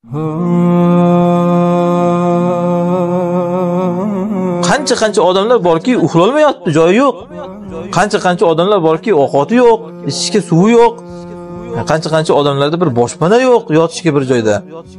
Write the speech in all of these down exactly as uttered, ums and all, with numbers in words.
Qancha qancha odamlar borki, uxlolmayapti, joyi yo'q. Qancha qancha odamlar borki, ovqati yo'q, ichishga suvi yo'q. Qancha qancha odamlarda bir boshpana yo'q, yotishga bir joyda.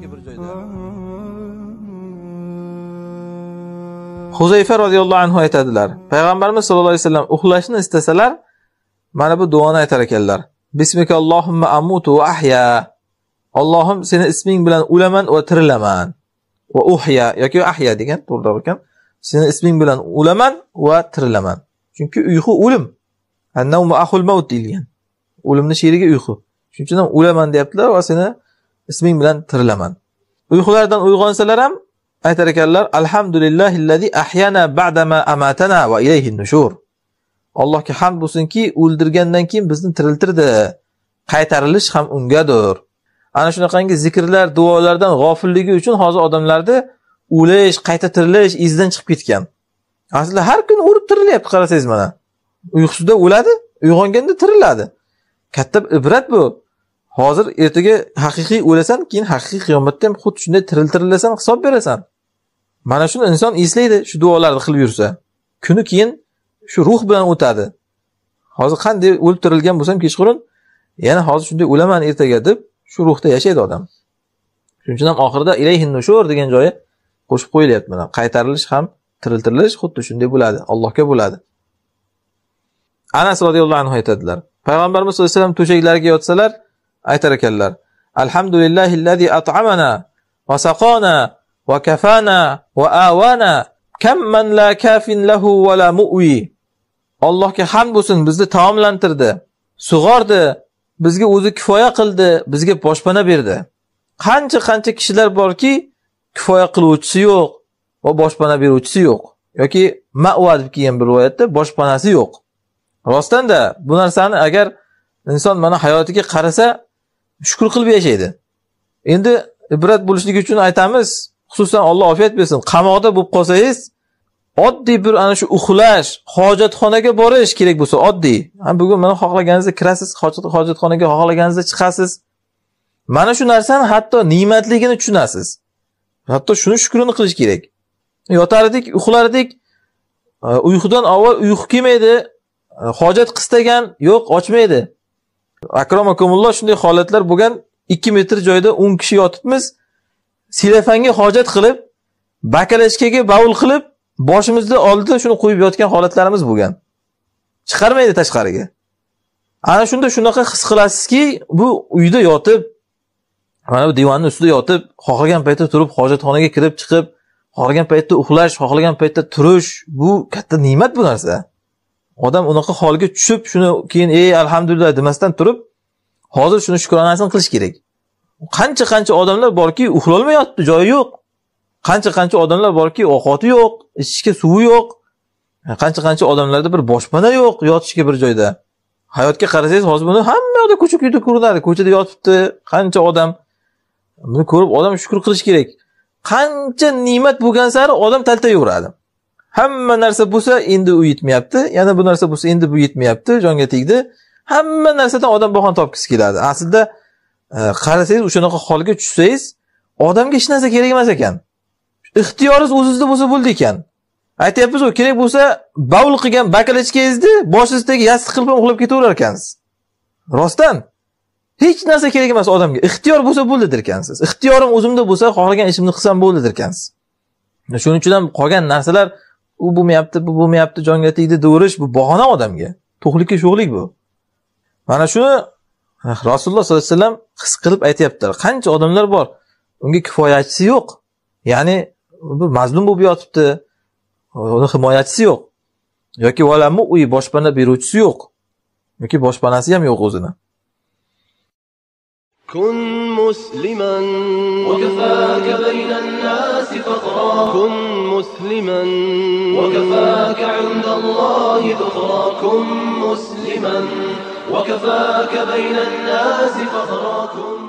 Huzayfa radhiyallohu anhu aytadilar. Payg'ambarimiz sollallohu alayhi vasallam uxlashni istasalar, mana bu duoni aytar ekanlar. Bismikallohumma amutu va ahya. Allohim seni isming bilan o'laman va tirilaman. Va uhya yoki ahya degan to'g'ri ekan. Seni isming bilan o'laman va tirilaman. Chunki uyqu o'lim. An-nawmu akhul maut deyilgan. O'limning sherigi uyqu. Shuning uchun ham o'laman deyaptilar va seni isming bilan tirilaman. Uyqulardan uyg'onsalar ham aytar ekanlar, alhamdulillahillazi ahyana ba'dama amatana va ilayhin nushur. Allohga hamd bo'lsinki, o'ldirgandan keyin bizni tiriltirdi. Qaytarilish ham ungadir. Ana shunaqangi zikrlar, duolardan g'ofilligi uchun hozir odamlarda o'lish, qayta tirilish izdan chiqib ketgan. Aslida har kun o'rib tirilyapti, qarasangiz mana. Uyqusida o'ladi, uyg'onganda tiriladi. Katta ibrat bu. Hozir ertaga haqiqiy o'lasan, keyin haqiqiy qiyomatda ham xuddi shunday tiriltirilasan, hisob berasan. Mana shuni inson eslaydi, shu duolarni qilib yursa. Kuni keyin shu ruh bilan o'tadi. Hozir qanday o'lib tirilgan bo'lsam kechqurun, yana hozir shunday o'laman ertaga deb shu ruhda yashaydi odam. Shuning uchun ham oxirida ilayhin nushur degan joyi qo'shib qo'yilyapti mana. Qaytarilish ham tiriltirilish xuddi shunday bo'ladi, Allohga bo'ladi. Anas radhiyallohu anhu aytadilar. Payg'ambarimiz sollallohu alayhi vasallam to'shaklariga yotsalar, aytar ekanlar. Alhamdulillahillazi at'amana va saqana va kafana va awana kam man la kafin lahu va la mu'wi. Allohga hamd bo'lsin, bizni taomlantirdi, sug'ordi, bizga o'zi kifoya qildi, bizga boshpana berdi. Qancha-qancha kishilar borki, kifoya qiluvchisi yo'q va boshpana beruvchisi yo'q. Yoki ma'va deb kelgan bir rivoyatda boshpanasi yo'q. Rostdan-da bu narsani agar inson mana hayotiga qarasa, shukr qilib yashaydi. Endi ibrat bo'lishligi uchun aytamiz, xususan Alloh ofiyat bersin, qamoqda bo'lib qolsangiz, oddiy bir ana shu uxlash, hojatxonaga borish kerak bo'lsa, oddiy. Ha bugun mana xohlaganingizda kirasiz, hojatxonaga xohlaganingizda chiqasiz. Mana shu narsani hatto ne'matligini tushunasiz. Hatto shuni shukrini qilish kerak. Yotardik, uxlardik, uyqudan avval uyqu kelmaydi, hojat qistagan yo'q, ochmaydi. Akramakumulloh shunday holatlar bo'lgan, ikki metr joyda o'n kishi yotibmiz, silafanga hojat qilib, bakalashkaga bavul qilib, boshimizda oldida shuni qo'yib yotgan holatlarimiz bo'lgan. Chiqarmaydi tashqariga. Ana shunda shunaqa his qilasizki, bu uyda yotib, mana bu divanning ustida yotib, xohlagan paytda turib, hojatxonaga kirib chiqib, xohlagan paytda uxlash, xohlagan paytda turish, bu katta ne'mat bu narsa. Odam unaqa holga tushib, shuni keyin ey alhamdulillah demasdan turib, hozir shuni shukronasini qilish kerak. Qancha-qancha odamlar borki, uxlolmayapti, joyi yo'q. Qancha-qancha odamlar borki, ovqati yo'q, ichishga suvi yo'q. Qancha-qancha odamlarda bir boshpana yo'q, yotishga bir joyda. Hayotga qarasangiz, hozir buni hamma yoqda ko'cha-ko'yda ko'rinadi. Ko'chada yotibdi, qancha odam. Buni ko'rib odam shukr qilish kerak. Qancha ne'mat bo'lgan sari odam talta yuradi. Hamma narsa bo'lsa, endi u yetmayapti, yana bu narsa bo'lsa, endi bu yetmayapti, jonga tegdi. Hamma narsadan odam bahona topgisi keladi. Aslida qarasangiz, o'shanaqa holga tushsangiz, odamga hech narsa kerak emas ekan. Ixtiyoringiz o'zingizda bo'lsa bo'ldi ekan. Aytayapmiz, u kerak bo'lsa, bavul qilgan bakalachkangizni boshingizdagi yostiq qilib uxlab ketaverar ekansiz. Rostdan hech narsa kerak emas odamga. Ixtiyor bo'lsa bo'ldi derkansiz. Ixtiyorim o'zimda bo'lsa, xohlagan ishimni qilsam bo'ldi derkansiz. Shuning uchun ham qolgan narsalar u bo'lmayapti, bu bo'lmayapti, jonga tegdi deyverish bu bahona odamga. To'qlikka sho'g'lik bu. Mana shuni Rasululloh sollallohu alayhi vasallam his qilib aytayaptilar. Qancha odamlar bor, unga kifoyachisi yo'q. Ya'ni bir mazlum bo'lib yotibdi, uni himoyachisi yo'q. Yoki valamu uy boshpana beruvchisi yo'q. Yoki boshpanasi ham yo'q o'zini. Kun musliman wa kafaka baynan nas faqra. Kun musliman wa kafaka 'inda Allohi dhukhra. Kun musliman wa kafaka baynan nas faqra.